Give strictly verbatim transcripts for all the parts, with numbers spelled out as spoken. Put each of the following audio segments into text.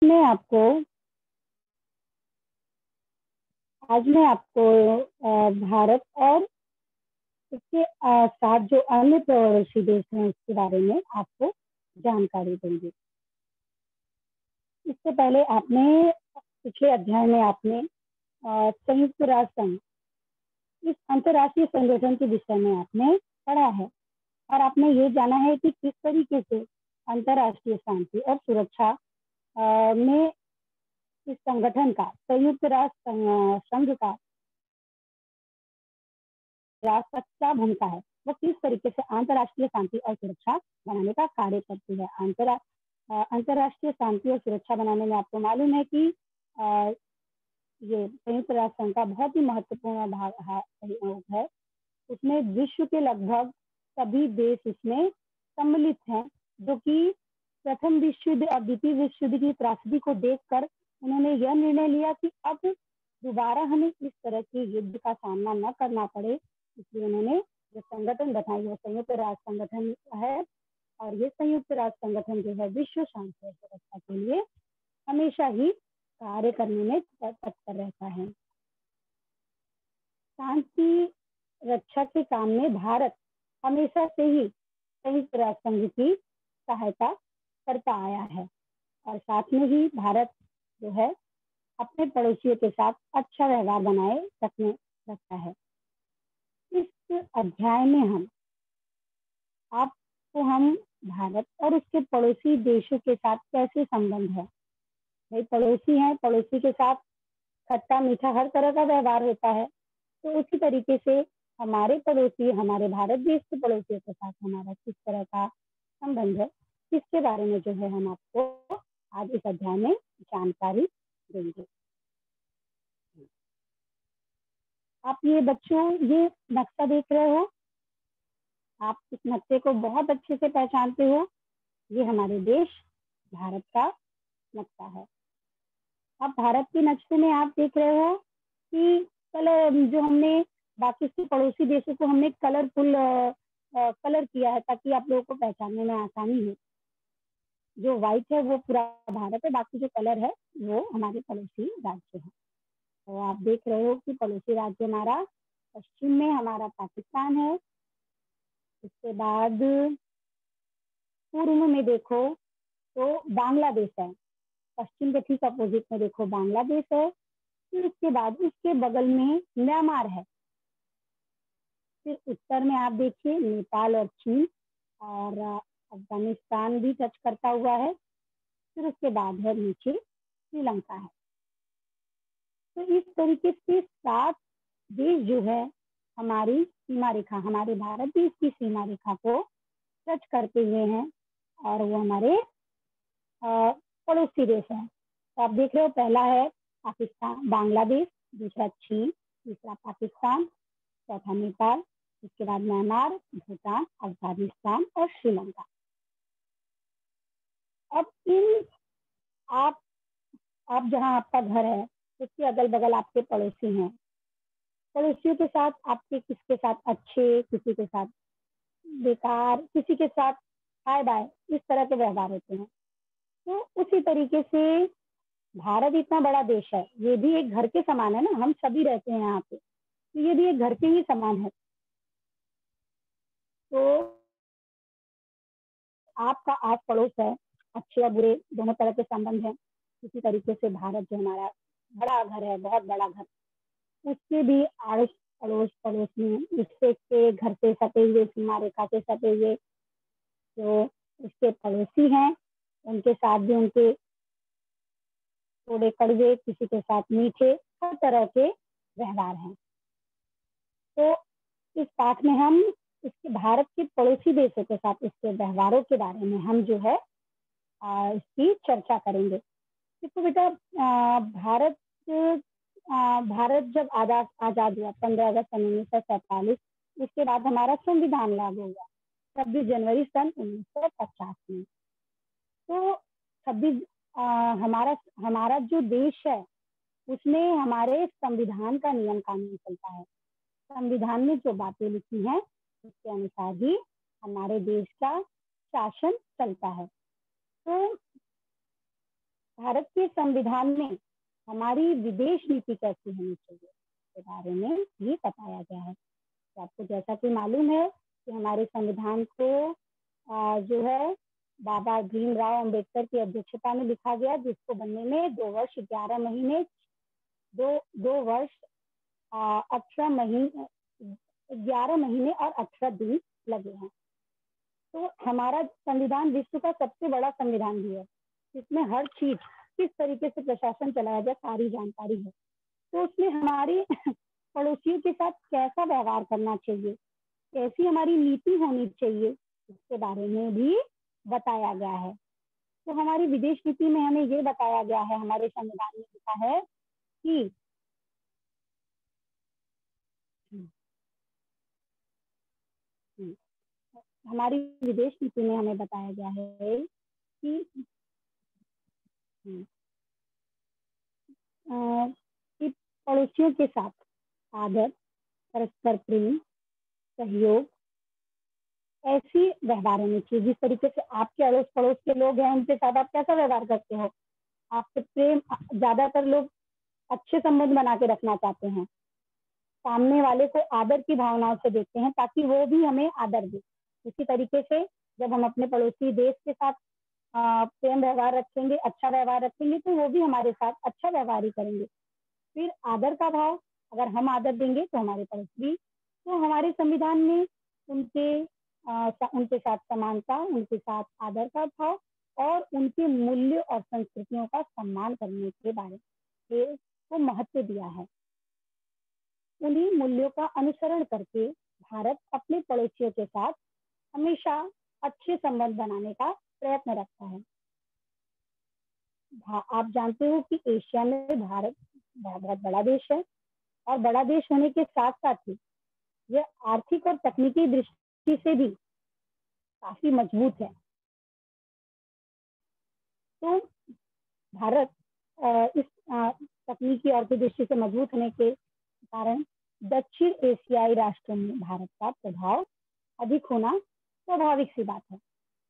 मैं आपको आज मैं आपको भारत और इसके साथ जो अन्य पड़ोसी देश हैं उसके बारे में आपको जानकारी दूंगी। इससे पहले आपने पिछले अध्याय में आपने संयुक्त राष्ट्र संघ, इस अंतर्राष्ट्रीय संगठन के विषय में आपने पढ़ा है और आपने ये जाना है कि किस तरीके से अंतर्राष्ट्रीय शांति और सुरक्षा में इस संगठन का, संयुक्त राष्ट्र संघ का राष्ट्र क्या भूमिका है, वो किस तरीके से अंतर्राष्ट्रीय शांति और सुरक्षा बनाने का कार्य करती है। अंतरा अंतर्राष्ट्रीय शांति और सुरक्षा बनाने में आपको मालूम है कि आ, ये संयुक्त राष्ट्र संघ का बहुत ही महत्वपूर्ण भाग है। उसमें विश्व के लगभग सभी देश इसमें सम्मिलित हैं, जो कि प्रथम विश्व युद्ध और द्वितीय विश्व युद्ध की त्रासदी को देखकर उन्होंने यह निर्णय लिया कि अब दोबारा हमें इस तरह के युद्ध का सामना न करना पड़े, इसलिए उन्होंने जो संगठन बनाई है संयुक्त राष्ट्र संगठन है। और ये संयुक्त राष्ट्र संगठन जो है विश्व शांति और सुरक्षा के लिए हमेशा ही कार्य करने में तत्पर रहता है। शांति रक्षा के काम में भारत हमेशा से ही संयुक्त राष्ट्र संघ की सहायता करता आया है और साथ में ही भारत जो है अपने पड़ोसियों के साथ अच्छा व्यवहार बनाए रखने रखता है। इस अध्याय में हम आपको हम भारत और उसके पड़ोसी देशों के साथ कैसे संबंध है, भाई पड़ोसी हैं, पड़ोसी के साथ खट्टा मीठा हर तरह का व्यवहार होता है, तो उसी तरीके से हमारे पड़ोसी, हमारे भारत देश के पड़ोसियों के साथ हमारा किस तरह का संबंध है, इसके बारे में जो है हम आपको आज इस अध्याय में जानकारी देंगे। आप ये बच्चों ये नक्शा देख रहे हो, आप इस नक्शे को बहुत अच्छे से पहचानते हो, ये हमारे देश भारत का नक्शा है। अब भारत के नक्शे में आप देख रहे हो कि कलर जो हमने बाकी के पड़ोसी देशों को हमने कलरफुल कलर किया है ताकि आप लोगों को पहचानने में आसानी हो। जो व्हाइट है वो पूरा भारत है, बाकी जो कलर है वो हमारे पड़ोसी राज्य है। तो आप देख रहे हो कि पड़ोसी राज्य हमारा पश्चिम में हमारा पाकिस्तान है, उसके बाद पूर्व में देखो तो बांग्लादेश है, पश्चिम के ठीक अपोजिट में देखो बांग्लादेश है, फिर उसके बाद उसके बगल में म्यांमार है, फिर उत्तर में आप देखिए नेपाल और चीन और अफगानिस्तान भी टच करता हुआ है, फिर उसके बाद है नीचे श्रीलंका है। तो इस तरीके से सात देश जो है हमारी सीमा रेखा, हमारे भारत देश की सीमा रेखा को टच करते हुए हैं और वो हमारे पड़ोसी देश हैं। तो आप देख रहे हो पहला है पाकिस्तान, बांग्लादेश, दूसरा चीन, तीसरा पाकिस्तान, चौथा नेपाल, इसके बाद म्यांमार, भूटान, अफगानिस्तान और श्रीलंका। अब इन आप आप जहां आपका घर है उसके अगल बगल आपके पड़ोसी हैं, पड़ोसियों के साथ आपके किसके साथ अच्छे, किसी के साथ बेकार, किसी के साथ हाय बाय, इस तरह के व्यवहार होते हैं। तो उसी तरीके से भारत इतना बड़ा देश है, ये भी एक घर के समान है ना, हम सभी रहते हैं यहाँ पे, तो ये भी एक घर के ही समान है। तो आपका आस पड़ोस है, अच्छे या बुरे दोनों तरह के संबंध हैं। इसी तरीके से भारत जो हमारा बड़ा घर है, बहुत बड़ा घर, उसके भी आड़ोस पड़ोस पड़ोस में उससे के घर से सटे हुए, सीमा रेखा से सटे हुए जो उसके पड़ोसी हैं, उनके साथ भी उनके थोड़े कड़वे, किसी के साथ मीठे, हर तरह के व्यवहार हैं। तो इस पाठ में हम इसके भारत के पड़ोसी देशों के साथ इसके व्यवहारों के बारे में हम जो है आ, इसकी चर्चा करेंगे। देखो बेटा, भारत आ, भारत जब आजाद आजाद हुआ पंद्रह अगस्त उन्नीस सौ सैतालीस, उसके बाद हमारा संविधान लागू हुआ छब्बीस जनवरी सन उन्नीस सौ पचास में। तो छब्बीस हमारा हमारा जो देश है उसमें हमारे संविधान का नियम कानून चलता है। संविधान में जो बातें लिखी हैं उसके अनुसार ही हमारे देश का शासन चलता है। तो भारत के संविधान में हमारी विदेश नीति कैसी होनी चाहिए के बारे में भी बताया गया है। तो आपको जैसा कि मालूम है कि हमारे संविधान को आ, जो है बाबा भीमराव अंबेडकर की अध्यक्षता में लिखा गया, जिसको बनने में दो वर्ष ग्यारह महीने दो दो वर्ष अठारह महीने ग्यारह महीने और अठारह दिन लगे हैं। तो हमारा संविधान विश्व का सबसे बड़ा संविधान भी है, इसमें हर चीज किस तरीके से प्रशासन चलाया जाए सारी जानकारी है। तो उसमें हमारी पड़ोसियों के साथ कैसा व्यवहार करना चाहिए, कैसी हमारी नीति होनी चाहिए, इसके बारे में भी बताया गया है। तो हमारी विदेश नीति में हमें ये बताया गया है, हमारे संविधान में लिखा है कि हमारी विदेश नीति में हमें बताया गया है कि, कि पड़ोसियों के साथ आदर, परस्पर प्रेम, सहयोग, ऐसी व्यवहार होनी चाहिए। जिस तरीके से आपके अड़ोस पड़ोस के लोग हैं उनके साथ आप कैसा व्यवहार करते हो, आपसे प्रेम, ज्यादातर लोग अच्छे संबंध बना के रखना चाहते हैं, सामने वाले को आदर की भावनाओं से देखते हैं ताकि वो भी हमें आदर दे। इसी तरीके से जब हम अपने पड़ोसी देश के साथ प्रेम व्यवहार रखेंगे, अच्छा व्यवहार रखेंगे, तो वो भी हमारे साथ अच्छा व्यवहार ही करेंगे। फिर आदर का भाव, अगर हम आदर देंगे तो हमारे पड़ोसी भी। तो हमारे संविधान में उनके आ, उनके साथ समानता, उनके साथ आदर का भाव और उनके मूल्य और संस्कृतियों का सम्मान करने के बारे में को महत्व दिया है। उन्हीं मूल्यों का अनुसरण करके भारत अपने पड़ोसियों के साथ हमेशा अच्छे संबंध बनाने का प्रयत्न रखता है। आप जानते हो कि एशिया में भारत बहुत बड़ा देश है और बड़ा देश होने के साथ साथ ही यह आर्थिक और तकनीकी दृष्टि से भी काफी मजबूत है। तो भारत इस तकनीकी और दृष्टि से मजबूत होने के कारण दक्षिण एशियाई राष्ट्रों में भारत का प्रभाव अधिक होना स्वाभाविक सी बात है।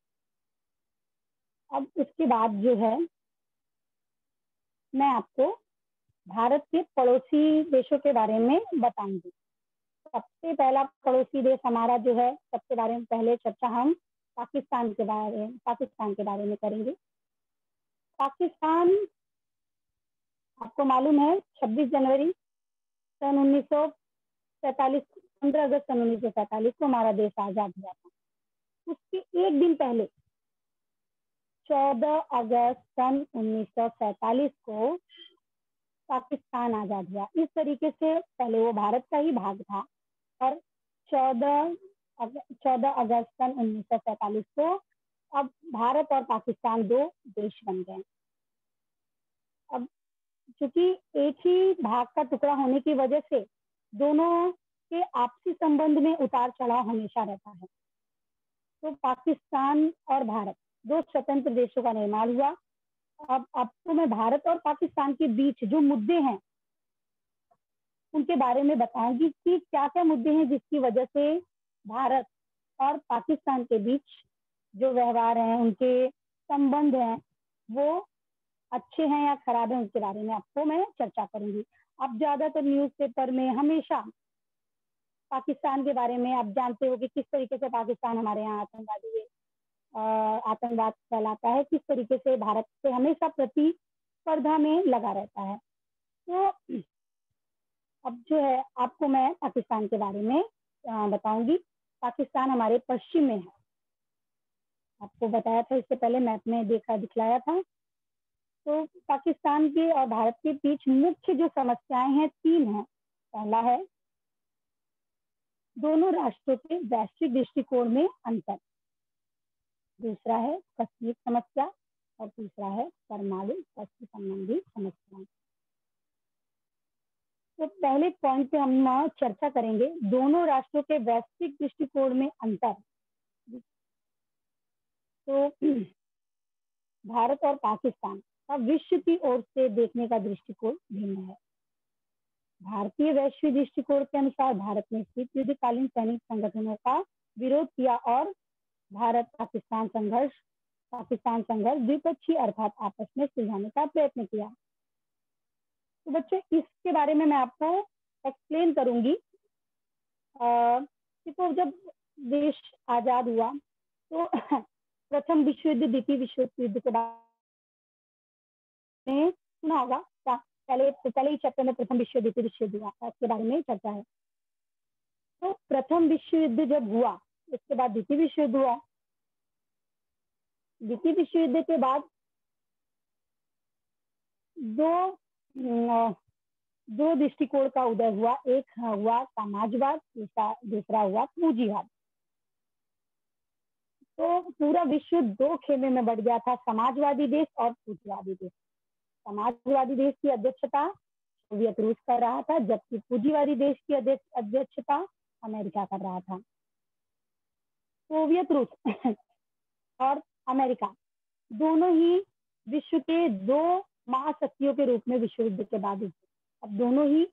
अब इसके बाद जो है मैं आपको भारत के पड़ोसी देशों के बारे में बताऊंगी। सबसे पहला पड़ोसी देश हमारा जो है, सबसे बारे में पहले चर्चा हम पाकिस्तान के बारे में पाकिस्तान के बारे में करेंगे। पाकिस्तान आपको मालूम है छब्बीस जनवरी सन उन्नीस सौ सैतालीस पंद्रह अगस्त सन उन्नीस सौ सैतालीस को हमारा देश आजाद हुआ था। उसके एक दिन पहले चौदह अगस्त सन उन्नीस सौ सैतालीस को पाकिस्तान आजाद हुआ। इस तरीके से पहले वो भारत का ही भाग था और चौदह चौदह अगस्त सन उन्नीस सौ सैतालीस को अब भारत और पाकिस्तान दो देश बन गए। अब चूंकि एक ही भाग का टुकड़ा होने की वजह से दोनों के आपसी संबंध में उतार चढ़ाव हमेशा रहता है। तो पाकिस्तान और भारत दो स्वतंत्र देशों का निर्माण हुआ। अब आपको मैं भारत और पाकिस्तान के बीच जो मुद्दे हैं उनके बारे में बताऊंगी कि क्या क्या मुद्दे हैं जिसकी वजह से भारत और पाकिस्तान के बीच जो व्यवहार है, उनके संबंध हैं, वो अच्छे हैं या खराब है, उनके बारे में आपको मैं चर्चा करूंगी। आप ज्यादातर न्यूज़पेपर में हमेशा पाकिस्तान के बारे में आप जानते हो कि किस तरीके से पाकिस्तान हमारे यहाँ आतंकवादी आतंकवाद फैलाता है, किस तरीके से भारत से हमेशा प्रतिस्पर्धा में लगा रहता है। तो अब जो है आपको मैं पाकिस्तान के बारे में बताऊंगी। पाकिस्तान हमारे पश्चिम में है, आपको बताया था इससे पहले, मैप में देखा दिखलाया था। तो पाकिस्तान के और भारत के बीच मुख्य जो समस्याएं हैं तीन हैं। पहला है दोनों राष्ट्रों के वैश्विक दृष्टिकोण में अंतर, दूसरा है कश्मीर समस्या और तीसरा है परमाणु शस्त्र संबंधी समस्याएं। तो पहले पॉइंट पे हम चर्चा करेंगे दोनों राष्ट्रों के वैश्विक दृष्टिकोण में अंतर। तो भारत और पाकिस्तान का विश्व की ओर से देखने का दृष्टिकोण भिन्न है। भारतीय वैश्विक दृष्टिकोण के अनुसार भारत ने शीत युद्धकालीन सैनिक संगठनों का विरोध किया और भारत पाकिस्तान संघर्ष पाकिस्तान संघर्ष द्विपक्षीय अर्थात आपस में सुलझाने का प्रयत्न किया। तो बच्चों इसके बारे में मैं आपको एक्सप्लेन करूंगी। तो जब देश आजाद हुआ तो प्रथम विश्व युद्ध द्वितीय विश्व युद्ध के बाद में सुना होगा, पहले पहले ही चैप्टर में प्रथम विश्व युद्ध द्वितीय विश्व युद्ध हुआ, इसके बारे में चर्चा है। तो प्रथम विश्व युद्ध जब हुआ इसके बाद द्वितीय विश्व युद्ध हुआ। द्वितीय विश्व युद्ध के बाद दो दो दृष्टिकोण का उदय हुआ, एक हुआ समाजवाद, दूसरा दूसरा हुआ पूंजीवाद। तो पूरा विश्व दो खेमे में बढ़ गया था, समाजवादी देश और पूंजीवादी देश। समाजवादी देश की अध्यक्षता सोवियत रूस कर रहा था, जबकि पूंजीवादी देश की अध्यक्षता अमेरिका कर रहा था। सोवियत रूस और अमेरिका दोनों ही विश्व के दो महाशक्तियों के रूप में विश्व युद्ध के बाद उभरे। अब दोनों ही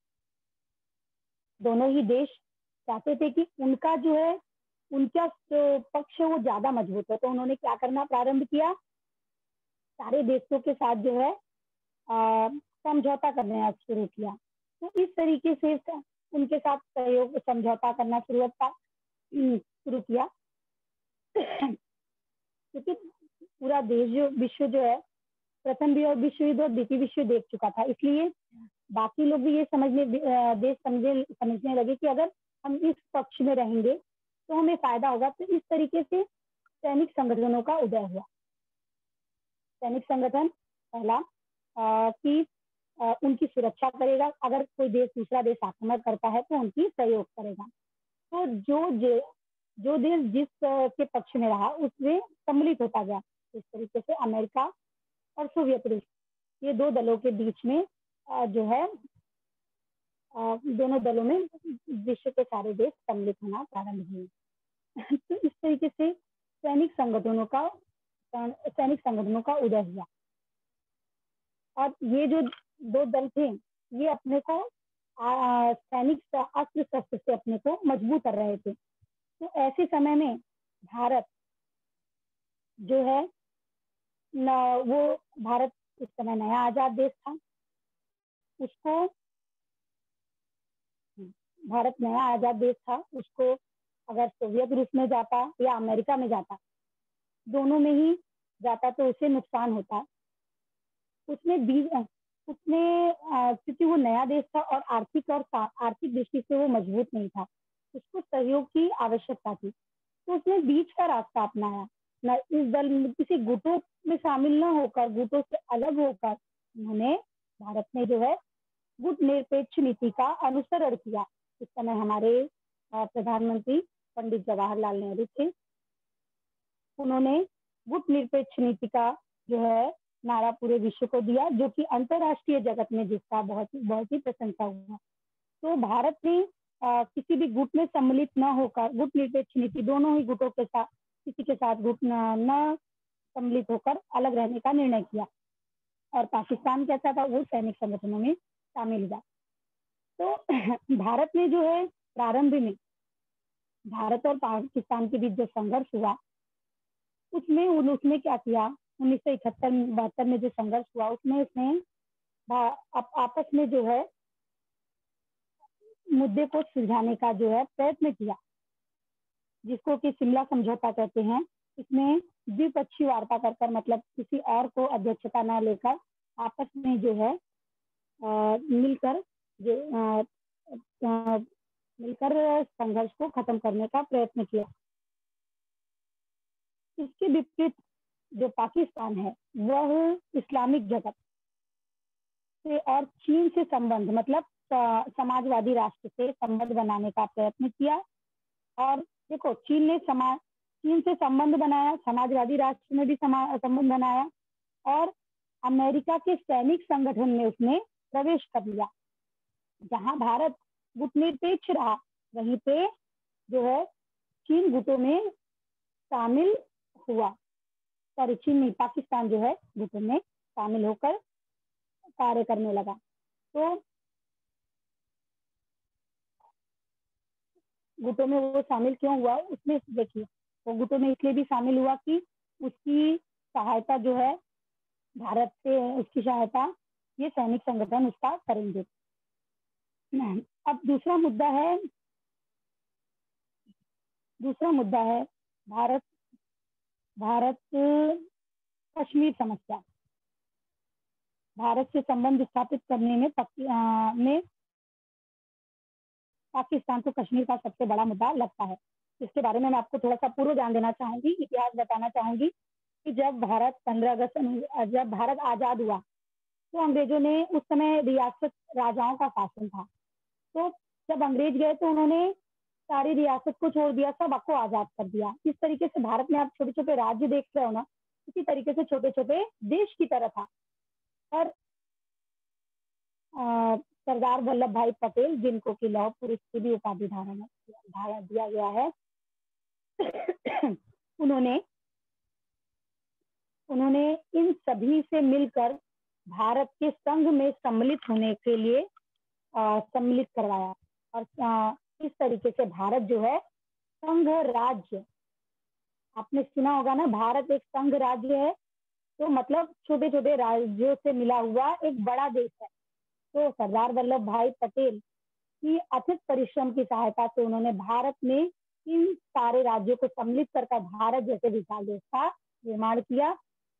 दोनों ही देश चाहते थे कि उनका जो है उनका जो पक्ष है वो ज्यादा मजबूत है, तो उन्होंने क्या करना प्रारंभ किया, सारे देशों के साथ जो है समझौता करना शुरू किया। तो इस तरीके से उनके साथ सहयोग समझौता करना शुरू शुरू किया क्योंकि पूरा देश जो विश्व जो है प्रथम विश्व युद्ध और द्वितीय विश्व देख चुका था, इसलिए बाकी लोग भी ये समझने देश समझे समझने लगे कि अगर हम इस पक्ष में रहेंगे तो हमें फायदा होगा। तो इस तरीके से सैनिक संगठनों का उदय हुआ। सैनिक संगठन पहला कि उनकी सुरक्षा करेगा, अगर कोई देश दूसरा देश आक्रमण करता है तो उनकी सहयोग करेगा। तो जो जो देश जिस के पक्ष में रहा उसमें सम्मिलित होता गया। इस तरीके से अमेरिका और सोवियत रूस ये दो दलों के बीच में जो है दोनों दलों में विश्व के सारे देश सम्मिलित होना प्रारंभ हुए। तो इस तरीके से सैनिक संगठनों का सैनिक संगठनों का उदय हुआ और ये जो दो दल थे ये अपने को सैनिक अस्त्र शस्त्र से अपने को मजबूत कर रहे थे। तो ऐसे समय में भारत जो है न, वो भारत इस समय नया आजाद देश था, उसको भारत नया आजाद देश था, उसको अगर सोवियत रूस में जाता या अमेरिका में जाता, दोनों में ही जाता तो उसे नुकसान होता। उसमें बीच उसमें क्योंकि वो नया देश था और आर्थिक और आर्थिक दृष्टि से वो मजबूत नहीं था, उसको सहयोग की आवश्यकता थी। तो उसने बीच का रास्ता अपनाया, न इस दल में किसी गुटों में शामिल न होकर, गुटों से अलग होकर उन्होंने भारत में जो है गुट निरपेक्ष नीति का अनुसरण किया। इस समय हमारे प्रधानमंत्री पंडित जवाहरलाल नेहरू थे, उन्होंने गुट निरपेक्ष नीति का जो है नारा पूरे विश्व को दिया, जो कि अंतरराष्ट्रीय जगत में जिसका बहुत बहुत ही प्रशंसा हुआ। तो भारत ने आ, किसी भी गुट में सम्मिलित न होकर गुट निरपेक्ष नीति, दोनों ही गुटों के साथ किसी के साथ गुट न, न सम्मिलित होकर अलग रहने का निर्णय किया। और पाकिस्तान कैसा था, वो सैनिक संगठनों में शामिल हुआ। तो भारत ने जो है प्रारंभ में भारत और पाकिस्तान के बीच जो संघर्ष हुआ उसमें उसने क्या किया, उन्नीस सौ इकहत्तर बहत्तर में जो संघर्ष हुआ उसमें उसने आपस में जो है मुद्दे को सुलझाने का जो है प्रयत्न किया, जिसको कि शिमला समझौता कहते हैं। इसमें द्विपक्षीय वार्ता कर कर, मतलब किसी और को अध्यक्षता न लेकर आपस में जो है आ, मिलकर जो आ, आ, मिलकर संघर्ष को खत्म करने का प्रयत्न किया। इसके विपरीत जो पाकिस्तान है वह इस्लामिक जगत से और चीन से संबंध, मतलब समाजवादी राष्ट्र से संबंध बनाने का प्रयत्न किया। और देखो चीन ने समाज चीन से संबंध बनाया, समाजवादी राष्ट्र में भी संबंध बनाया और अमेरिका के सैनिक संगठन में उसने प्रवेश कर लिया। जहां भारत गुटनिरपेक्ष रहा वहीं पे जो है चीन गुटों में शामिल हुआ। सॉरी चीन नहीं, पाकिस्तान जो है गुटों में शामिल होकर कार्य करने लगा। तो गुटों में वो शामिल क्यों हुआ, उसमें देखिए वो गुटों में इसलिए भी शामिल हुआ कि उसकी सहायता जो है भारत से, उसकी सहायता ये सैनिक संगठन उसका करेंगे। अब दूसरा मुद्दा है दूसरा मुद्दा है भारत भारत कश्मीर समस्या। भारत से संबंध स्थापित करने में आ, में पाकिस्तान को कश्मीर का सबसे बड़ा मुद्दा लगता है। इसके बारे में मैं आपको थोड़ा सा पूर्व ज्ञान देना चाहूंगी, इतिहास बताना चाहूंगी कि जब भारत पंद्रह अगस्त जब भारत आजाद हुआ तो अंग्रेजों ने, उस समय रियासत राजाओं का शासन था, तो जब अंग्रेज गए तो उन्होंने सारी रियासत को छोड़ दिया, सब आपको आजाद कर दिया। इस तरीके से भारत में आप छोटे छोटे राज्य देख रहे हो ना, इसी तरीके से छोटे छोटे देश की तरह था। और सरदार वल्लभ भाई पटेल, जिनको कि लौह पुरुष की भी उपाधि धारण धारण दिया गया है, उन्होंने उन्होंने इन सभी से मिलकर भारत के संघ में सम्मिलित होने के लिए सम्मिलित करवाया। और आ, इस तरीके से भारत जो है संघ राज्य, आपने सुना होगा ना, भारत एक संघ राज्य है, तो मतलब छोटे छोटे राज्यों से मिला हुआ एक बड़ा देश है। तो सरदार वल्लभ भाई पटेल की अथक परिश्रम की सहायता से उन्होंने भारत में इन सारे राज्यों को सम्मिलित कर भारत जैसे विशाल देश का निर्माण किया।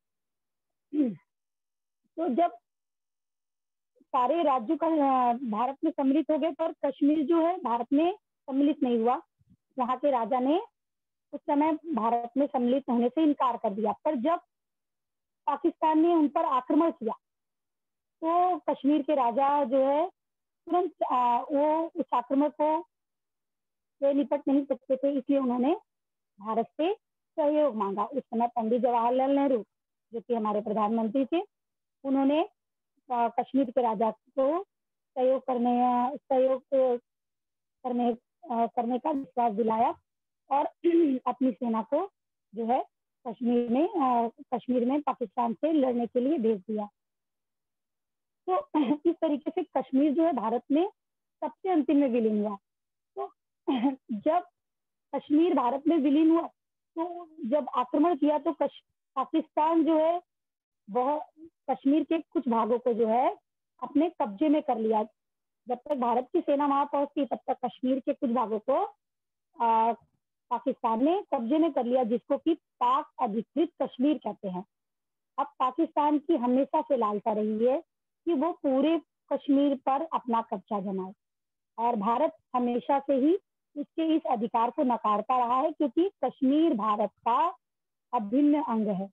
तो जब सारे राज्यों का भारत में सम्मिलित हो गए, पर कश्मीर जो है भारत में सम्मिलित नहीं हुआ। वहां के राजा ने उस समय भारत में सम्मिलित होने से इनकार कर दिया। पर जब पाकिस्तान ने उन पर आक्रमण किया तो कश्मीर के राजा जो है तुरंत वो उस आक्रमण को निपट नहीं सकते थे, इसलिए उन्होंने भारत से सहयोग मांगा। उस समय पंडित जवाहरलाल नेहरू, जो कि हमारे प्रधानमंत्री थे, उन्होंने कश्मीर के राजा को सहयोग करने सहयोग करने करने का विश्वास दिलाया और अपनी सेना को जो है कश्मीर में कश्मीर में पाकिस्तान से लड़ने के लिए भेज दिया। तो इस तरीके से कश्मीर जो है भारत में सबसे अंतिम में विलीन हुआ। तो जब कश्मीर भारत में विलीन हुआ तो जब आक्रमण किया तो पाकिस्तान जो है वह कश्मीर के कुछ भागों को जो है अपने कब्जे में कर लिया। जब तक भारत की सेना वहां पहुंचती तब तक कश्मीर के कुछ भागों को आ, पाकिस्तान ने कब्जे में कर लिया, जिसको कि पाक अधिकृत कश्मीर कहते हैं। अब पाकिस्तान की हमेशा से लालसा रही है कि वो पूरे कश्मीर पर अपना कब्जा जमाए, और भारत हमेशा से ही उसके इस अधिकार को नकारता रहा है, क्योंकि कश्मीर भारत का अभिन्न अंग है।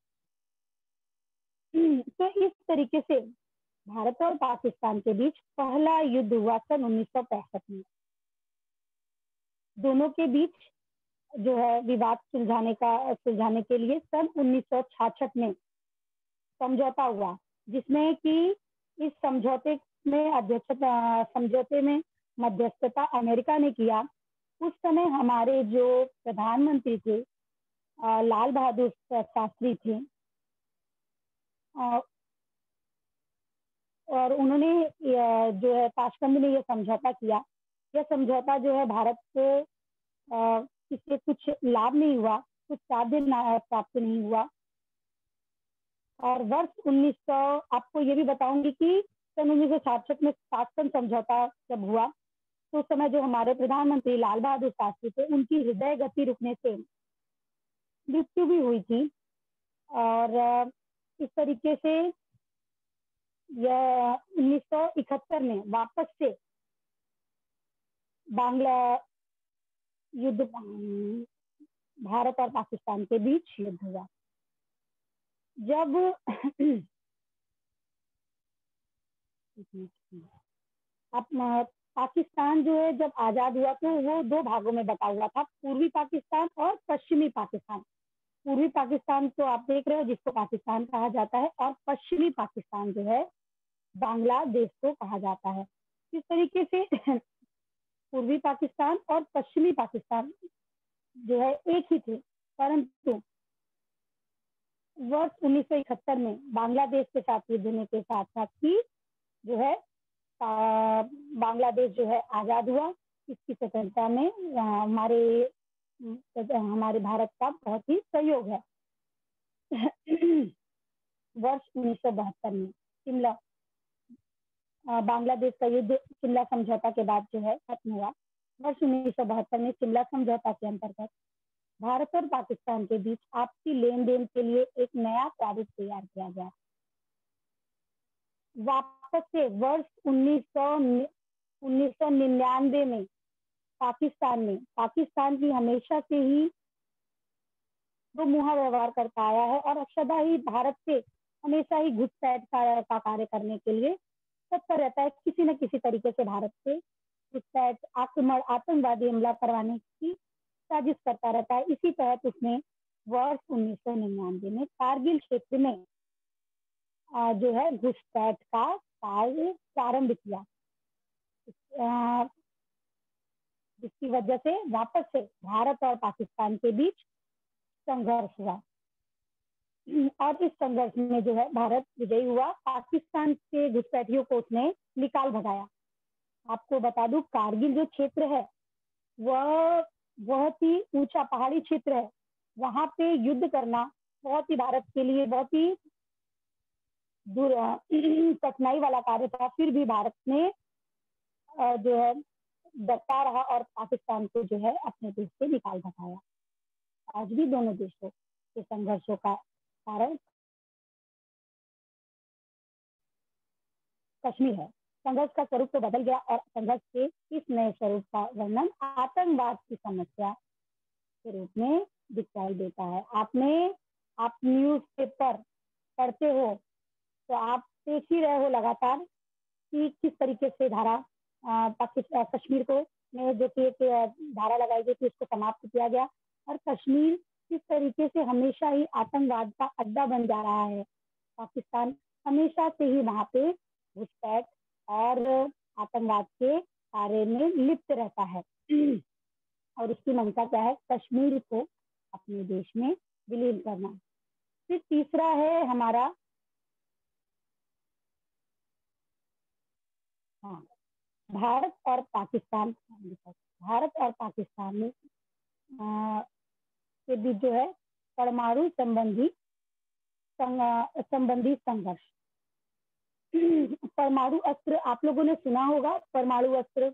तो इस तरीके से भारत और पाकिस्तान के बीच पहला युद्ध हुआ सन उन्नीस सौ पैंसठ में। दोनों के बीच जो है विवाद सुलझाने का सुलझाने के लिए सन उन्नीस सौ छियासठ में समझौता हुआ, जिसमें कि इस समझौते में अध्यक्षता समझौते में मध्यस्थता अमेरिका ने किया। उस समय हमारे जो प्रधानमंत्री थे लाल बहादुर शास्त्री थे, और उन्होंने जो है ताशकंद में यह समझौता किया। यह समझौता जो है भारत को इससे कुछ लाभ नहीं हुआ, कुछ साध्य प्राप्त नहीं हुआ। और वर्ष उन्नीस सौ आपको ये भी बताऊंगी कि सन उन्नीस सौ छियासठ में ताशकंद समझौता जब हुआ तो उस समय जो हमारे प्रधानमंत्री लाल बहादुर शास्त्री थे, उनकी हृदय गति रुकने से मृत्यु भी हुई थी। और इस तरीके से यह उन्नीस सौ इकहत्तर में वापस से बांग्ला युद्ध भारत और पाकिस्तान के बीच युद्ध हुआ। जब अब पाकिस्तान जो है जब आजाद हुआ तो वो दो भागों में बटा हुआ था, पूर्वी पाकिस्तान और पश्चिमी पाकिस्तान। पूर्वी पाकिस्तान तो आप देख रहे हो जिसको पाकिस्तान कहा जाता है, और पश्चिमी पाकिस्तान जो है बांग्लादेश को कहा जाता है। इस तरीके से पूर्वी पाकिस्तान और पश्चिमी पाकिस्तान जो है एक ही थे, परंतु वर्ष उन्नीस सौ इकहत्तर में बांग्लादेश के साथ युद्ध होने के साथ साथ ही जो है बांग्लादेश जो है आजाद हुआ। इसकी स्वतंत्रता में हमारे हमारे भारत का बहुत ही सहयोग है। वर्ष उन्नीस सौ बहत्तर में शिमला बांग्लादेश का युद्ध शिमला समझौता के बाद जो है खत्म हुआ। वर्ष उन्नीस सौ बहत्तर में शिमला समझौता के अंतर्गत भारत और पाकिस्तान के बीच आपसी लेन देन के लिए एक नया प्रारूप तैयार किया गया। वापस से वर्ष उन्नीस सौ उन्नीस सौ निन्यानवे में पाकिस्तान में पाकिस्तान की हमेशा से ही दो मुहा व्यवहार करता आया है और अक्षदा ही भारत से हमेशा ही घुसपैठ का, का कार्य करने के लिए तत्पर रहता है। किसी न किसी तरीके से भारत से घुसपैठ, आक्रमण, आतंकवादी हमला करवाने की साजिश करता रहता है। इसी तहत उसने वर्ष उन्नीस सौ निन्यानवे में कारगिल क्षेत्र में जो है घुसपैठ का कार्य प्रारंभ किया, जिसकी वजह से वापस से भारत और पाकिस्तान के बीच संघर्ष हुआ और इस संघर्ष में जो है भारत विजयी हुआ। पाकिस्तान के घुसपैठियों को उसने निकाल भगाया। आपको बता दूं, कारगिल जो क्षेत्र है वह बहुत ही ऊंचा पहाड़ी क्षेत्र है। वहां पे युद्ध करना बहुत ही भारत के लिए बहुत ही दूर कठिनाई वाला कार्य था। फिर भी भारत ने जो है डटा रहा और पाकिस्तान को जो है अपने देश से निकाल भगाया। आज भी दोनों देशों के संघर्षों का कारण कश्मीर है। संघर्ष का स्वरूप तो बदल गया और संघर्ष के इस नए स्वरूप का वर्णन आतंकवाद की समस्या के रूप में दिखाई देता है। आपने आप न्यूज पेपर पढ़ते हो तो आप देख ही रहे हो लगातार कि किस तरीके से धारा पाकिस्तान कश्मीर को में जो कि धारा लगाई गई थी उसको समाप्त किया गया और कश्मीर किस तरीके से हमेशा ही आतंकवाद का अड्डा बन जा रहा है। पाकिस्तान हमेशा से ही वहां पे घुसपैठ और आतंकवाद के कार्य में लिप्त रहता है और उसकी मंशा क्या है, कश्मीर को अपने देश में विलीन करना। फिर तीसरा है हमारा हाँ भारत और पाकिस्तान भारत और पाकिस्तान में के बीच जो है परमाणु संबंधी संबंधी संघर्ष। परमाणु अस्त्र आप लोगों ने सुना होगा। परमाणु अस्त्र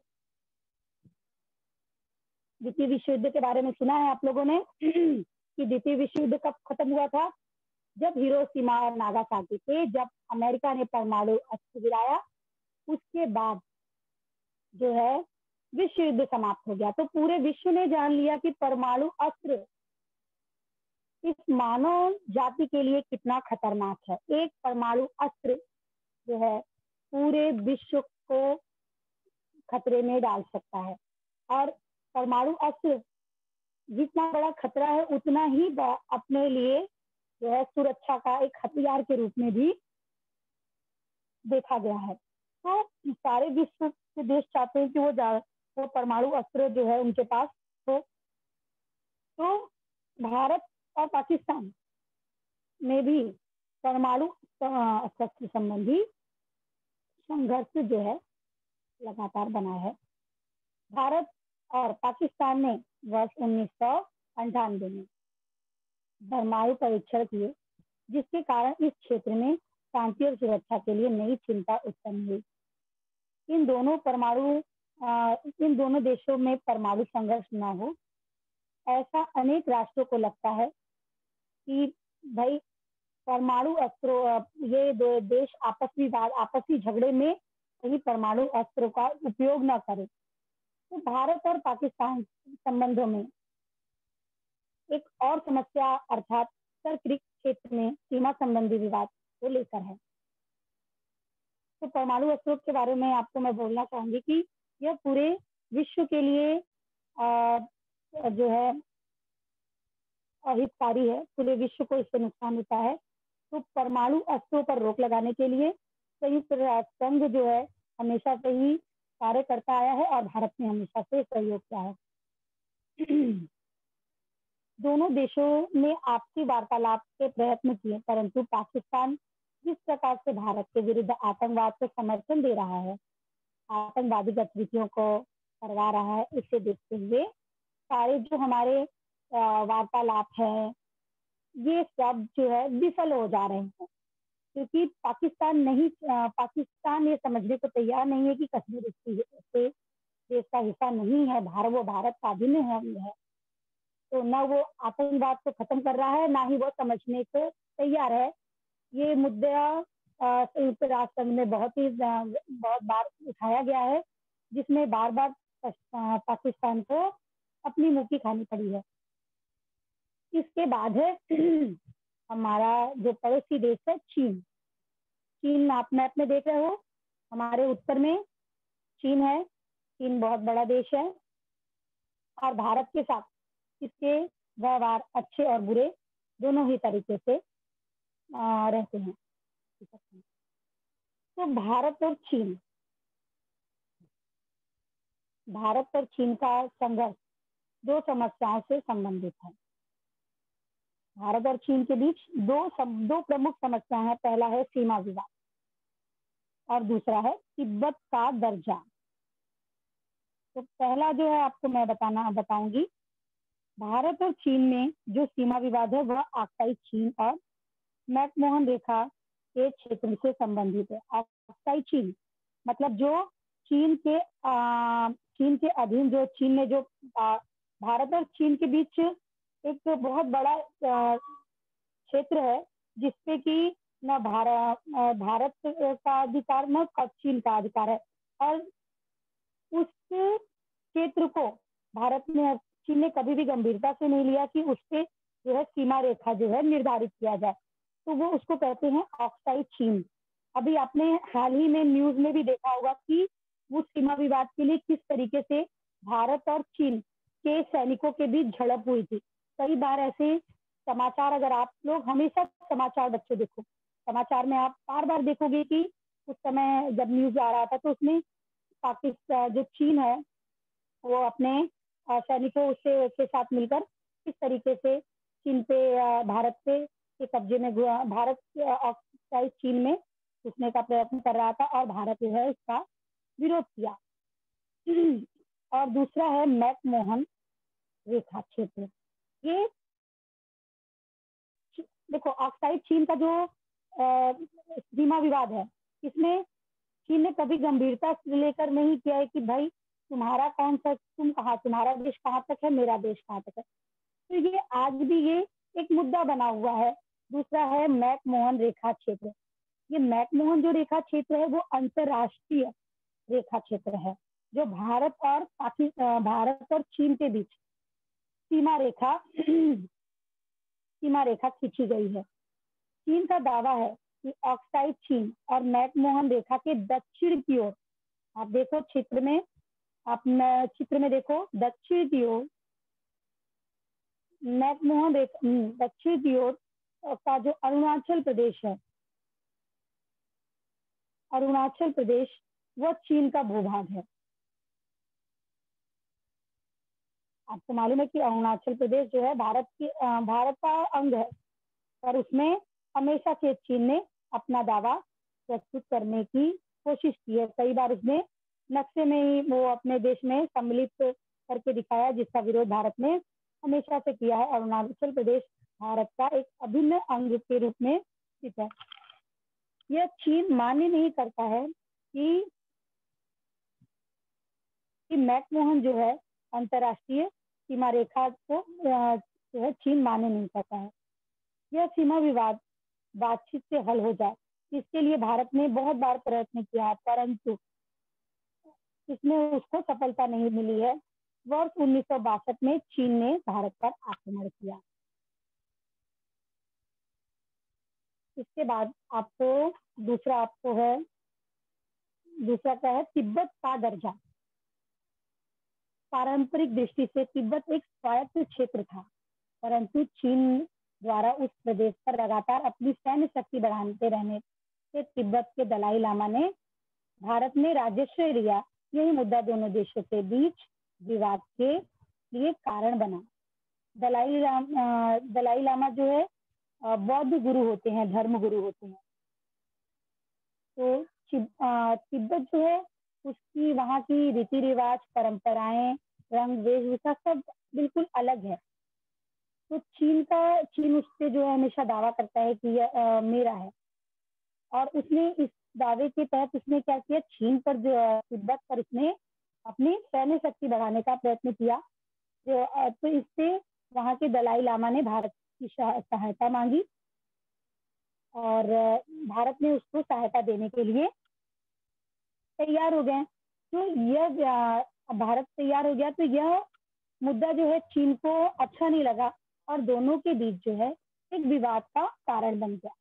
द्वितीय विश्व युद्ध के बारे में सुना है आप लोगों ने कि द्वितीय विश्व युद्ध कब खत्म हुआ था? जब हिरोशिमा और नागासाकी पे जब अमेरिका ने परमाणु अस्त्र गिराया उसके बाद जो है विश्व युद्ध समाप्त हो गया। तो पूरे विश्व ने जान लिया कि परमाणु अस्त्र इस मानव जाति के लिए कितना खतरनाक है। एक परमाणु अस्त्र जो है पूरे विश्व को खतरे में डाल सकता है और परमाणु अस्त्र जितना बड़ा खतरा है उतना ही अपने लिए जो है सुरक्षा का एक हथियार के रूप में भी देखा गया है। तो सारे विश्व के देश चाहते हैं कि वो वो परमाणु अस्त्र जो है उनके पास हो। तो भारत और पाकिस्तान में भी परमाणु शस्त्र संबंधी संघर्ष जो है लगातार बना है। भारत और पाकिस्तान ने वर्ष उन्नीस सौ अंठानवे में परमाणु परीक्षण किए जिसके कारण इस क्षेत्र में शांति और सुरक्षा के लिए नई चिंता उत्पन्न हुई। इन दोनों परमाणु इन दोनों देशों में परमाणु संघर्ष न हो ऐसा अनेक राष्ट्रों को लगता है कि भाई परमाणु अस्त्रों ये दो देश आपसी वाद आपसी झगड़े में कहीं परमाणु अस्त्रों का उपयोग न करें। तो भारत और पाकिस्तान संबंधों में एक और समस्या अर्थात तर्क क्षेत्र में सीमा संबंधी विवाद को लेकर है। तो परमाणु अस्त्रों के बारे में आपको मैं बोलना चाहूंगी कि यह पूरे विश्व के लिए आ, जो है अहितकारी है। पूरे विश्व को इससे नुकसान होता है। तो परमाणु अस्त्रों पर रोक लगाने के लिए संयुक्त राष्ट्र संघ जो है हमेशा से ही कार्य करता आया है और भारत ने हमेशा से सहयोग किया है। दोनों देशों ने आपसी वार्तालाप के प्रयत्न किए परंतु पाकिस्तान जिस प्रकार से भारत के विरुद्ध आतंकवाद को समर्थन दे रहा है, आतंकवादी गतिविधियों को करवा रहा है, इसे देखते हुए सारे जो हमारे वार्तालाप है ये सब जो है विफल हो जा रहे हैं, क्योंकि पाकिस्तान नहीं पाकिस्तान ये समझने को तैयार नहीं है कि कश्मीर उसके देश का हिस्सा नहीं है, भारत वो भारत का अभिन्न है। तो ना वो आतंकवाद को खत्म कर रहा है, ना ही वो समझने को तैयार है। ये मुद्दा संयुक्त राष्ट्र संघ में बहुत ही बहुत बार उठाया गया है, जिसमें बार बार पाकिस्तान को अपनी मुंह की खानी पड़ी है। इसके बाद है हमारा जो पड़ोसी देश है चीन। चीन आप मैप में देख रहे हो, हमारे उत्तर में चीन है। चीन बहुत बड़ा देश है और भारत के साथ इसके व्यवहार अच्छे और बुरे दोनों ही तरीके से आ, रहते हैं। तो भारत और चीन भारत और चीन का संघर्ष दो समस्याओं से संबंधित है। भारत और चीन के बीच दो सम, दो प्रमुख समस्याएं हैं। पहला है सीमा विवाद और दूसरा है तिब्बत का दर्जा। तो पहला जो है आपको मैं बताना बताऊंगी, भारत और चीन में जो सीमा विवाद है वह आक्साई चीन और मैकमोहन रेखा के क्षेत्र से संबंधित है। आक्साई चीन मतलब जो चीन के आ, चीन के अधीन, जो चीन ने जो आ, भारत और चीन के बीच एक तो बहुत बड़ा क्षेत्र है, जिसपे कि न भारत भारत का अधिकार न चीन का अधिकार है, और उस क्षेत्र को भारत ने चीन ने कभी भी गंभीरता से नहीं लिया कि उससे जो है सीमा रेखा जो है निर्धारित किया जाए। तो वो उसको कहते हैं ऑक्साई चीन। अभी आपने हाल ही में न्यूज में भी देखा होगा कि वो सीमा विवाद के लिए किस तरीके से भारत और चीन के सैनिकों के बीच झड़प हुई थी। कई बार ऐसे समाचार, अगर आप लोग हमेशा समाचार बच्चों देखो, समाचार में आप बार बार देखोगे कि उस समय जब न्यूज आ रहा था तो उसमें पाकिस्तान जो चीन है वो अपने सैनिकों से के साथ मिलकर किस तरीके से चीन पे भारत पे के कब्जे में भारत ऑक्साई चीन में घुसने का प्रयत्न कर रहा था और भारत जो है इसका विरोध किया। और दूसरा है मैकमोहन रेखा क्षेत्र। ये देखो ऑक्साई चीन का जो सीमा विवाद है, इसमें चीन ने कभी गंभीरता से लेकर नहीं किया है कि भाई तुम्हारा कौन सा तुम कहाँ तुम्हारा देश कहाँ तक है, मेरा देश कहाँ तक है। तो ये आज भी ये एक मुद्दा बना हुआ है। दूसरा है मैकमोहन रेखा क्षेत्र। ये मैकमोहन जो रेखा क्षेत्र है वो अंतरराष्ट्रीय रेखा क्षेत्र है, जो भारत और पाकिस्तान भारत और चीन के बीच सीमा रेखा सीमा रेखा खींची गई है। चीन का दावा है कि ऑक्साई चीन और मैकमोहन रेखा के दक्षिण की ओर, आप देखो चित्र में, आप चित्र में देखो दक्षिण की ओर मैकमोहन रेखा, दक्षिण की ओर का जो अरुणाचल प्रदेश है, अरुणाचल प्रदेश वह चीन का भूभाग है। आपको मालूम है कि अरुणाचल प्रदेश जो है भारत की भारत का अंग है, पर उसमें हमेशा से चीन ने अपना दावा प्रस्तुत करने की कोशिश की है। कई बार उसने नक्शे में ही वो अपने देश में सम्मिलित करके दिखाया, जिसका विरोध भारत ने हमेशा से किया है। अरुणाचल प्रदेश भारत का एक अभिन्न अंग के रूप में स्थित है। यह चीन मान्य नहीं करता है कि, कि मैकमोहन जो है अंतरराष्ट्रीय सीमा रेखा को जो है चीन मान्य नहीं करता है। यह सीमा विवाद बातचीत से हल हो जाए, इसके लिए भारत ने बहुत बार प्रयत्न किया, परंतु इसमें उसको सफलता नहीं मिली है। वर्ष उन्नीस सौ बासठ में चीन ने भारत पर आक्रमण किया। इसके बाद आपको दूसरा आपको है दूसरा क्या है, तिब्बत का दर्जा। पारंपरिक दृष्टि से तिब्बत एक स्वायत्त क्षेत्र था, परंतु चीन द्वारा उस प्रदेश पर लगातार अपनी सैन्य शक्ति बढ़ाते रहने से तिब्बत के दलाई लामा ने भारत में राजस्व लिया। यही मुद्दा दोनों देशों के बीच विवाद के लिए कारण बना। दलाई लामा दलाई लामा जो है बौद्ध गुरु होते हैं, धर्म गुरु होते हैं। तो तिब्बत जो है उसकी वहाँ की रीति रिवाज, परंपराएं, रंग, वेशभूषा सब बिल्कुल अलग है। तो चीन का चीन उससे जो है हमेशा दावा करता है कि यह अ, मेरा है, और उसने इस दावे के तहत उसने क्या किया, चीन पर जो अ, तिब्बत पर उसने अपनी सैन्य शक्ति बढ़ाने का प्रयत्न किया। जो अ, तो इससे वहाँ के दलाई लामा ने भारत की सहा- सहायता मांगी, और अ, भारत ने उसको सहायता देने के लिए तैयार हो गए। तो यह अ, भारत तैयार हो गया, तो यह मुद्दा जो है चीन को अच्छा नहीं लगा, और दोनों के बीच जो है एक विवाद का कारण बन गया।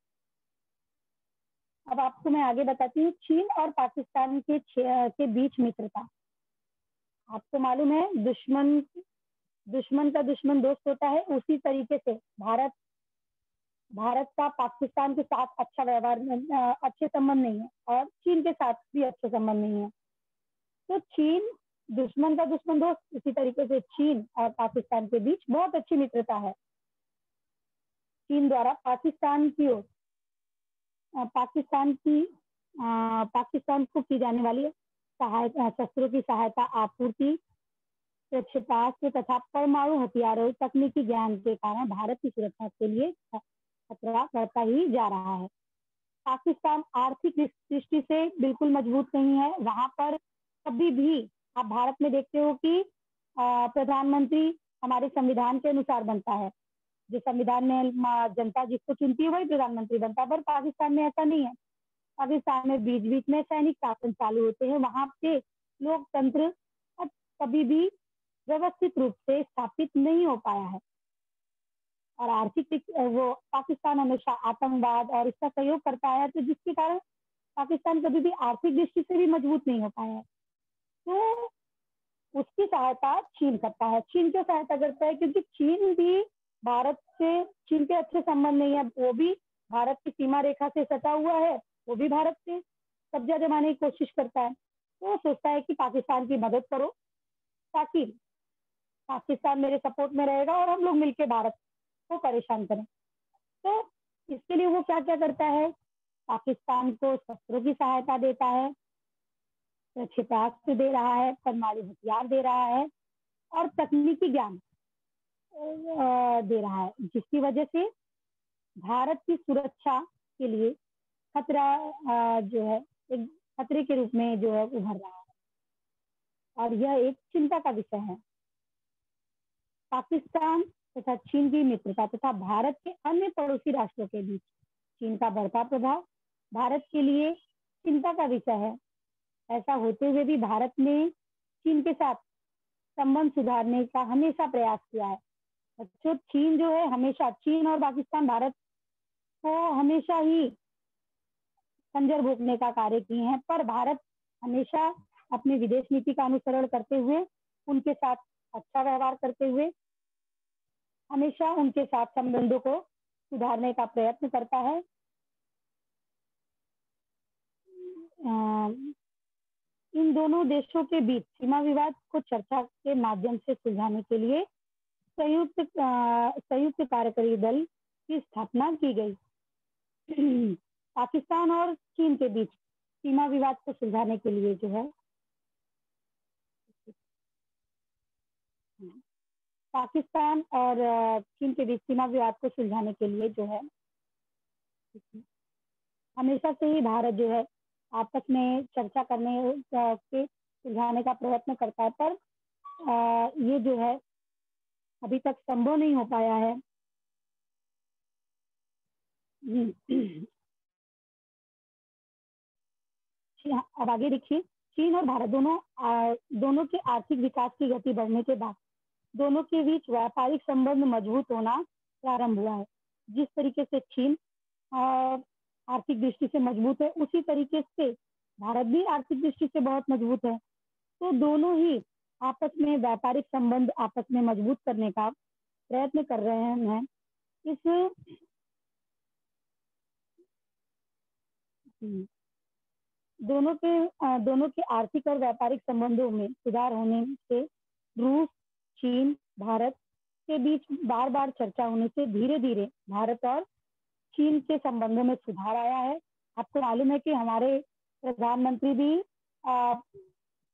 अब आपको मैं आगे बताती हूँ, चीन और पाकिस्तान के छे- के बीच मित्रता। आपको मालूम है, दुश्मन दुश्मन का दुश्मन दोस्त होता है, उसी तरीके से भारत भारत का पाकिस्तान के साथ अच्छा व्यवहार, अ, अच्छे संबंध नहीं है, और चीन के साथ भी अच्छे संबंध नहीं है। तो चीन दुश्मन का दुश्मन दोस्त, इसी तरीके से चीन और पाकिस्तान के बीच बहुत अच्छी मित्रता है। चीन द्वारा पाकिस्तान की ओर अ, पाकिस्तान की अ, पाकिस्तान को की जाने वाली सहायता, शस्त्रों की सहायता, आपूर्ति, क्षेपणास्त्र तथा परमाणु हथियारों, तकनीकी ज्ञान के कारण भारत की सुरक्षा के लिए खतरा बढ़ता ही जा रहा है। पाकिस्तान आर्थिक दृष्टि से बिल्कुल मजबूत नहीं है। वहां पर कभी भी आप भारत में देखते हो कि अ, प्रधानमंत्री हमारे संविधान के अनुसार बनता है, जो संविधान में म, जनता जिसको चुनती है वही प्रधानमंत्री बनता है, पर पाकिस्तान में ऐसा नहीं है। पाकिस्तान में बीच बीच में सैनिक शासन चालू होते हैं। वहां पे लोकतंत्र अब कभी भी व्यवस्थित रूप से स्थापित नहीं हो पाया है, और आर्थिक वो पाकिस्तान हमेशा आतंकवाद और इसका सहयोग करता है, तो जिसके कारण पाकिस्तान कभी भी आर्थिक दृष्टि से भी मजबूत नहीं हो पाया है। तो उसकी सहायता चीन करता है। चीन क्यों सहायता करता है? क्योंकि चीन भी भारत से, चीन के अच्छे संबंध नहीं है, वो भी भारत की सीमा रेखा से सटा हुआ है, वो भी भारत से कब्जा जमाने की कोशिश करता है। तो वो सोचता है कि पाकिस्तान की मदद करो, ताकि पाकिस्तान मेरे सपोर्ट में रहेगा और हम लोग मिलकर भारत को परेशान करें। तो इसके लिए वो क्या क्या करता है, पाकिस्तान को शस्त्रों की सहायता देता है, क्षेपणास्त्र दे रहा है, परमाणु हथियार दे रहा है, और तकनीकी ज्ञान दे रहा है, जिसकी वजह से भारत की सुरक्षा के लिए खतरा जो है एक खतरे के रूप में जो है उभर रहा है, और यह एक चिंता का विषय है। पाकिस्तान तथा चीन की मित्रता तथा भारत के अन्य पड़ोसी राष्ट्रों के बीच चीन का बढ़ता प्रभाव भारत के लिए चिंता का विषय है। ऐसा होते हुए भी भारत ने चीन के साथ संबंध सुधारने का हमेशा प्रयास किया है। तो चीन जो है हमेशा, चीन और पाकिस्तान भारत को हमेशा ही खंजर भोंकने का कार्य किए हैं, पर भारत हमेशा अपनी विदेश नीति का अनुसरण करते हुए, उनके साथ अच्छा व्यवहार करते हुए, हमेशा उनके साथ संबंधों को सुधारने का प्रयत्न करता है। इन दोनों देशों के बीच सीमा विवाद को चर्चा के माध्यम से सुलझाने के लिए संयुक्त संयुक्त कार्यकारी दल की स्थापना की गई। पाकिस्तान और चीन के बीच सीमा विवाद को सुलझाने के लिए जो है पाकिस्तान और चीन के बीच सीमा विवाद को सुलझाने के लिए जो है हमेशा से ही भारत जो है आपस में चर्चा करने के सुलझाने का प्रयत्न करता है, पर आ, ये जो है अभी तक संभव नहीं हो पाया है। अब आगे देखिए, चीन और भारत दोनों आ, दोनों के आर्थिक विकास की गति बढ़ने के बाद दोनों के बीच व्यापारिक संबंध मजबूत होना प्रारंभ हुआ है। जिस तरीके से चीन आर्थिक दृष्टि से मजबूत है, उसी तरीके से भारत भी आर्थिक दृष्टि से बहुत मजबूत है। तो दोनों ही आपस में व्यापारिक संबंध आपस में मजबूत करने का प्रयत्न कर रहे हैं। इस दोनों के दोनों के आर्थिक और व्यापारिक संबंधों में सुधार होने से रूस, चीन, भारत के बीच बार बार चर्चा होने से धीरे धीरे भारत और चीन के संबंधों में सुधार आया है। आपको मालूम है कि हमारे प्रधानमंत्री भी आ,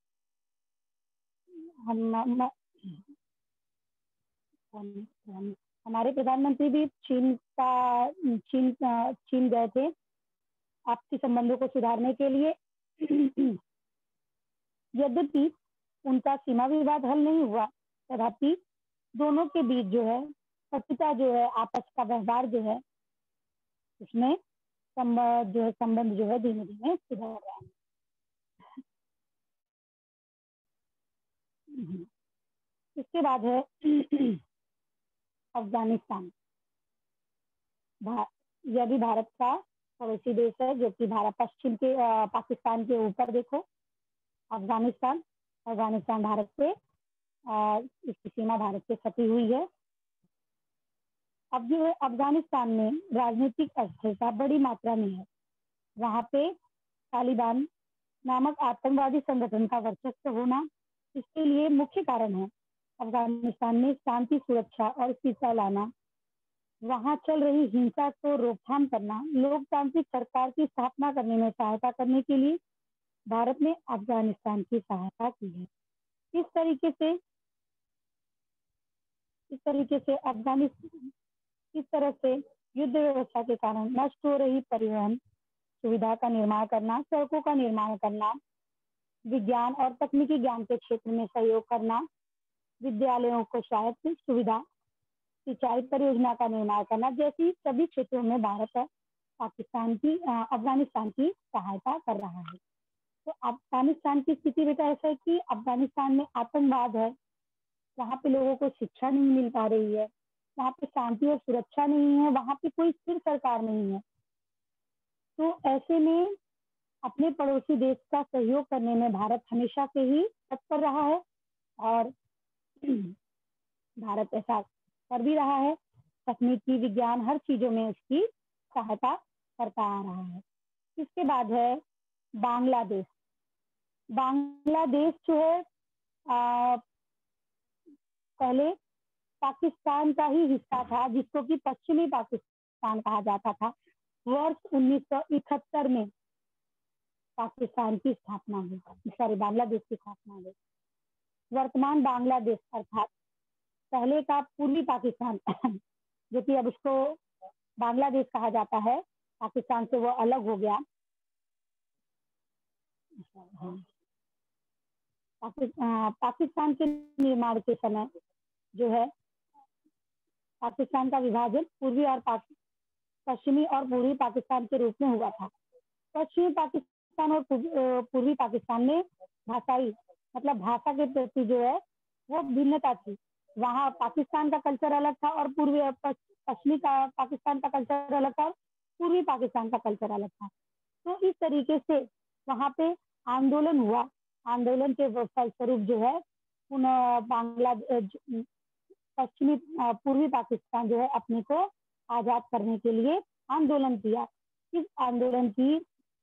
हम, हम, हम हमारे प्रधानमंत्री भी चीन का चीन चीन गए थे आपसी संबंधों को सुधारने के लिए। यद्यपि उनका सीमा विवाद हल नहीं हुआ, तथापि दोनों के बीच जो है पतिता जो है आपस का व्यवहार जो है उसमें संबंध जो है संबंध जो है धीमे धीमे सुधार रहा है। इसके बाद है अफगानिस्तान। यह भी भारत का पड़ोसी देश है, जो कि भारत पश्चिम के आ, पाकिस्तान के ऊपर देखो अफगानिस्तान। अफगानिस्तान भारत से आ, इसकी सीमा भारत से सटी हुई है। अब जो है अफगानिस्तान में राजनीतिक अस्थिरता बड़ी मात्रा में है। वहां पे तालिबान नामक आतंकवादी संगठन का वर्चस्व होना इसके लिए मुख्य कारण है। अफगानिस्तान में शांति, सुरक्षा और स्थिरता लाना, वहां चल रही हिंसा को रोकथाम करना, लोकतांत्रिक सरकार की स्थापना करने में सहायता करने के लिए भारत ने अफगानिस्तान की सहायता की है। इस तरीके से इस तरीके से अफगानिस्तान इस तरह से युद्ध व्यवस्था के कारण नष्ट हो रही परिवहन सुविधा का निर्माण करना, सड़कों का निर्माण करना, विज्ञान और तकनीकी ज्ञान के क्षेत्र में सहयोग करना, विद्यालयों को स्वायत्त सुविधा, सिंचाई परियोजना का निर्माण करना जैसी सभी क्षेत्रों में भारत पाकिस्तान की अफगानिस्तान की सहायता कर रहा है। तो अफगानिस्तान की स्थिति बेटा ऐसा है कि अफगानिस्तान में आतंकवाद है, वहां पे लोगों को शिक्षा नहीं मिल पा रही है, वहां पे शांति और सुरक्षा नहीं है, वहां पे कोई स्थिर सरकार नहीं है। तो ऐसे में अपने पड़ोसी देश का सहयोग करने में भारत हमेशा से ही तत्पर रहा है और भारत ऐसा कर भी रहा है। तकनीकी, विज्ञान, हर चीजों में उसकी सहायता करता आ रहा है। इसके बाद है बांग्लादेश। बांग्लादेश जो है आ, पहले पाकिस्तान का ही हिस्सा था, जिसको कि पश्चिमी पाकिस्तान कहा जाता था। वर्ष उन्नीस सौ इकहत्तर में पाकिस्तान की स्थापना हुई, सॉरी बांग्लादेश की स्थापना हुई। वर्तमान बांग्लादेश अर्थात पहले का पूर्वी पाकिस्तान जो कि अब उसको बांग्लादेश कहा जाता है, पाकिस्तान से वो अलग हो गया। पाकिस्तान के निर्माण के समय जो है पाकिस्तान का विभाजन पूर्वी और पश्चिमी और पूर्वी पाकिस्तान के रूप में हुआ था। पश्चिमी पाकिस्तान और पूर्वी पाकिस्तान में भाषाई मतलब भाषा के प्रति जो है वो भिन्नता थी। वहाँ पाकिस्तान का कल्चर अलग था और पूर्वी पश्चिमी का पाकिस्तान का कल्चर अलग था, पूर्वी पाकिस्तान का कल्चर अलग था। तो इस तरीके से वहाँ पे आंदोलन हुआ। आंदोलन के फलस्वरूप जो है उन बांग्लादेश पश्चिमी पूर्वी पाकिस्तान जो है अपने को आजाद करने के लिए आंदोलन किया। इस आंदोलन की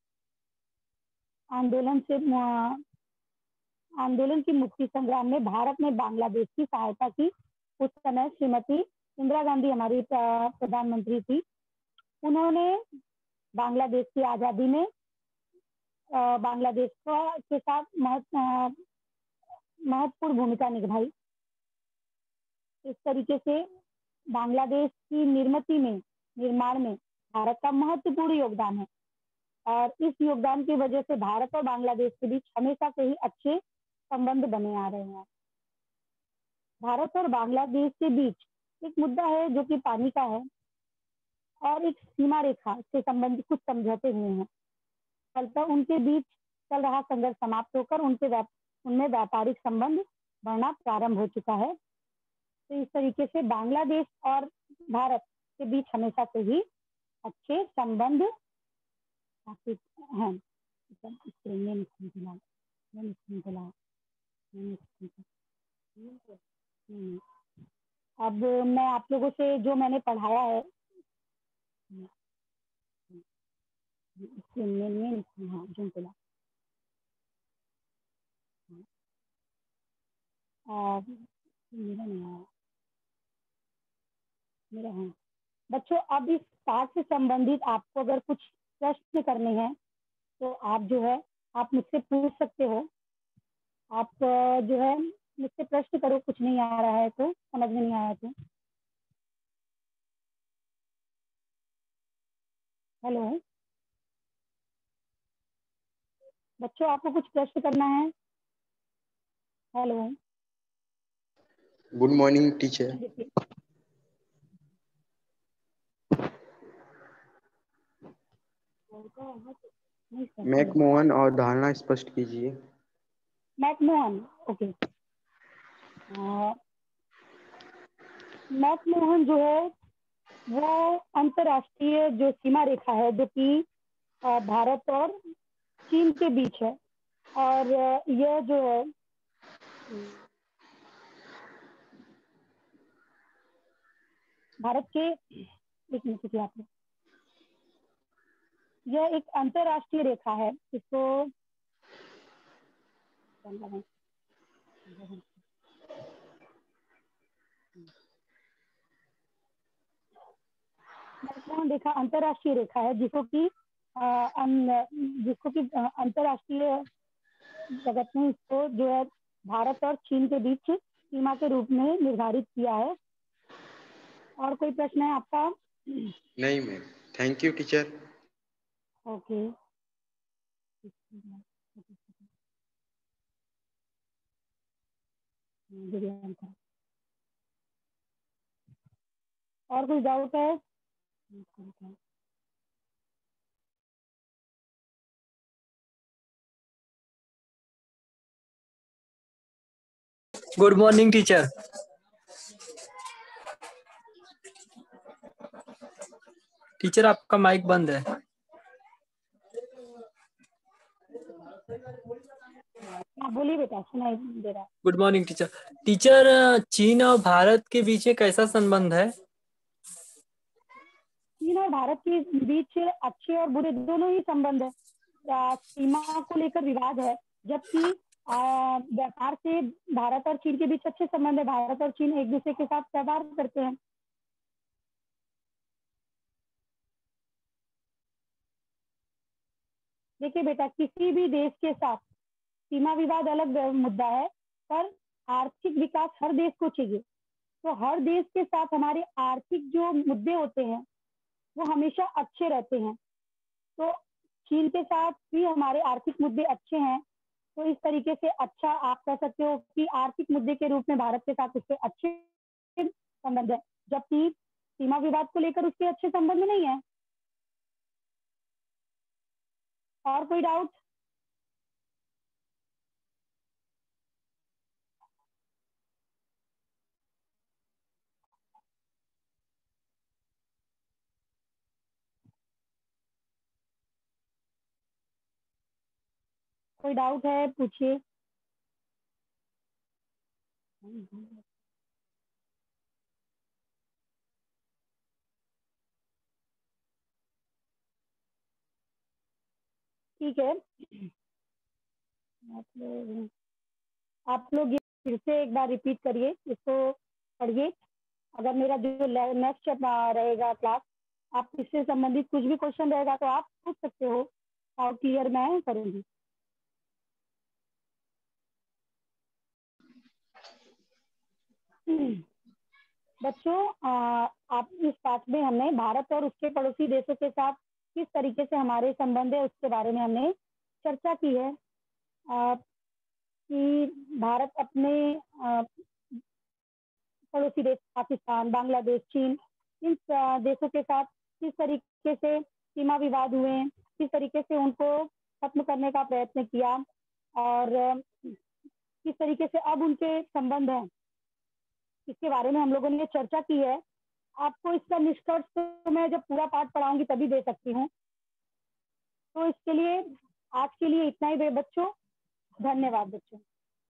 आंदोलन से आंदोलन की मुक्ति संग्राम में भारत ने बांग्लादेश की सहायता की। उस समय श्रीमती इंदिरा गांधी हमारी प्रधानमंत्री थी। उन्होंने बांग्लादेश की आजादी में बांग्लादेश के साथ महत्वपूर्ण भूमिका निभाई। इस तरीके से बांग्लादेश की निर्मिति में निर्माण में भारत का महत्वपूर्ण योगदान है और इस योगदान की वजह से भारत और बांग्लादेश के बीच हमेशा से ही अच्छे संबंध बने आ रहे हैं। भारत और बांग्लादेश के बीच एक मुद्दा है जो कि पानी का है और एक सीमा रेखा से संबंधित कुछ समझौते हुए हैं। फलतः उनके बीच चल रहा संघर्ष समाप्त होकर उनके उनमें व्यापारिक संबंध बढ़ना प्रारंभ हो चुका है। तो इस तरीके से बांग्लादेश और भारत के बीच हमेशा से ही अच्छे संबंध हैं। अब मैं आप लोगों से जो मैंने पढ़ाया है हाँ जुनकुला मेरा नहीं आया मेरा हाँ बच्चों, अब इस पाठ से संबंधित आपको अगर कुछ प्रश्न करने हैं तो आप जो है आप मुझसे पूछ सकते हो। आप जो है मुझसे प्रश्न करो, कुछ नहीं आ रहा है तो, समझ में नहीं आया तो। हेलो बच्चों, आपको कुछ प्रश्न करना है? Hello. Good morning teacher. McMahon और धारणा स्पष्ट कीजिए। McMahon, okay. मैकमोहन जो है वो अंतरराष्ट्रीय जो सीमा रेखा है जो कि भारत और चीन के बीच है, और यह जो है भारत के एक मिनट की आपने यह एक अंतरराष्ट्रीय रेखा है। इसको मैकमोहन रेखा अंतरराष्ट्रीय रेखा है जिसको कि जिसको कि अंतरराष्ट्रीय जगत में इसको जो है भारत और चीन के बीच सीमा के रूप में निर्धारित किया है। और कोई प्रश्न है आपका? नहीं ma'am, thank you teacher. Okay. और कोई डाउट है? Good morning teacher. टीचर आपका माइक बंद है। हाँ बोलिए बेटा, सुनाई दे रहा है। Good morning teacher. टीचर, चीन और भारत के बीच एक कैसा संबंध है? चीन और भारत के बीच अच्छे और बुरे दोनों ही संबंध है। सीमा को लेकर विवाद है, जबकि व्यापार से भारत और चीन के बीच अच्छे संबंध है। भारत और चीन एक दूसरे के साथ व्यापार करते हैं। देखिए बेटा, किसी भी देश के साथ सीमा विवाद अलग मुद्दा है, पर आर्थिक विकास हर देश को चाहिए। तो हर देश के साथ हमारे आर्थिक जो मुद्दे होते हैं वो हमेशा अच्छे रहते हैं। तो चीन के साथ भी हमारे आर्थिक मुद्दे अच्छे हैं, तो इस तरीके से अच्छा आप कह सकते हो कि आर्थिक मुद्दे के रूप में भारत के साथ उसके अच्छे संबंध है, जबकि सीमा विवाद को लेकर उसके अच्छे संबंध नहीं है। और कोई डाउट? कोई डाउट है पूछिए। ठीक है, आप लोग ये फिर से एक बार रिपीट करिए, इसको पढ़िए। अगर मेरा जो नेक्स्ट रहेगा क्लास, आप इससे संबंधित कुछ भी क्वेश्चन रहेगा तो आप पूछ सकते हो और क्लियर मैं करूंगी। बच्चों, आप इस पाठ में हमने भारत और उसके पड़ोसी देशों के साथ किस तरीके से हमारे संबंध है उसके बारे में हमने चर्चा की है। आ, कि भारत अपने आ, पड़ोसी देश पाकिस्तान, बांग्लादेश, चीन, इन देशों के साथ किस तरीके से सीमा विवाद हुए, किस तरीके से उनको खत्म करने का प्रयत्न किया, और किस तरीके से अब उनके संबंध हैं, इसके बारे में हम लोगों ने चर्चा की है। आपको इसका निष्कर्ष तो मैं जब पूरा पाठ पढ़ाऊंगी तभी दे सकती हूँ। तो इसके लिए आज के लिए इतना ही बच्चों। धन्यवाद बच्चों।